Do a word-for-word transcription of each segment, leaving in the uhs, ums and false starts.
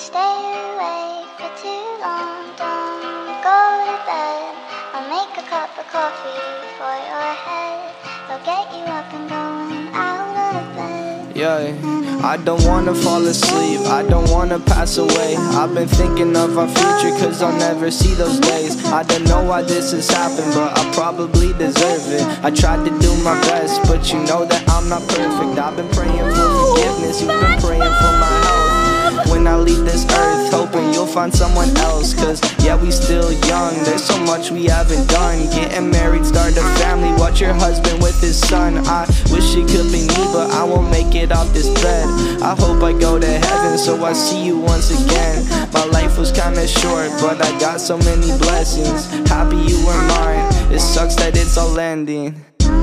stay awake for too long. Don't go to bed. I'll make a cup of coffee for your head. I'll get you up and going out of bed. Yeah, I don't wanna fall asleep, I don't wanna pass away. I've been thinking of our future cause I'll never see those days. I don't know why this has happened, but I probably deserve it. I tried to do my best, but you know that I'm not perfect. I've been praying for forgiveness, you've been praying for my health. When I leave this earth, hoping you'll find someone else. Cause yeah, we still young, there's so much we haven't done. Getting married, start a family, watch your husband with his son. I wish it could be me, but I won't make it off this bed. I hope I go to heaven, so I see you once again. My life was kinda short, but I got so many blessings. Happy you were mine, it sucks that it's all ending.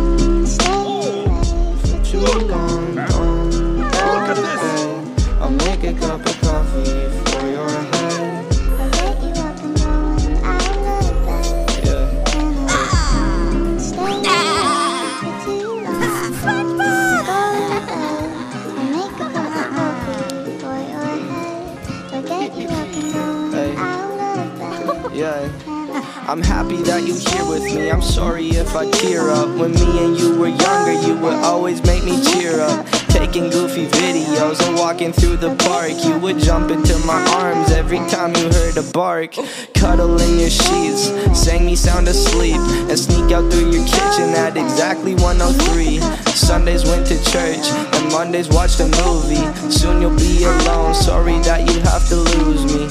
For too long, don't go to bed. I'll make a cup of coffee for your head. I'll get you up and going out of bed. Yeah. Stay awake for too long. SpongeBob! Go to bed. I'll make a cup of coffee for your head. I'll get you up and going Hey. out of bed. Yeah. I'm happy that you here with me, I'm sorry if I tear up. When me and you were younger, you would always make me cheer up. Taking goofy videos and walking through the park, you would jump into my arms every time you heard a bark. Cuddle in your sheets, sang me sound asleep, and sneak out through your kitchen at exactly one oh three. Sundays went to church, and Mondays watched a movie. Soon you'll be alone, sorry that you have to lose me.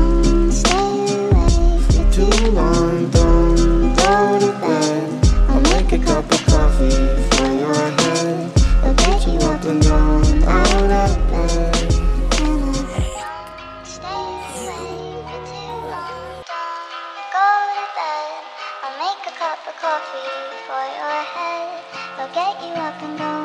Too long, don't go to bed. I'll make a cup of coffee for your head. I'll get you up and going out of bed. Stay awake for too long. Don't go to bed. I'll make a cup of coffee for your head. I'll get you up and going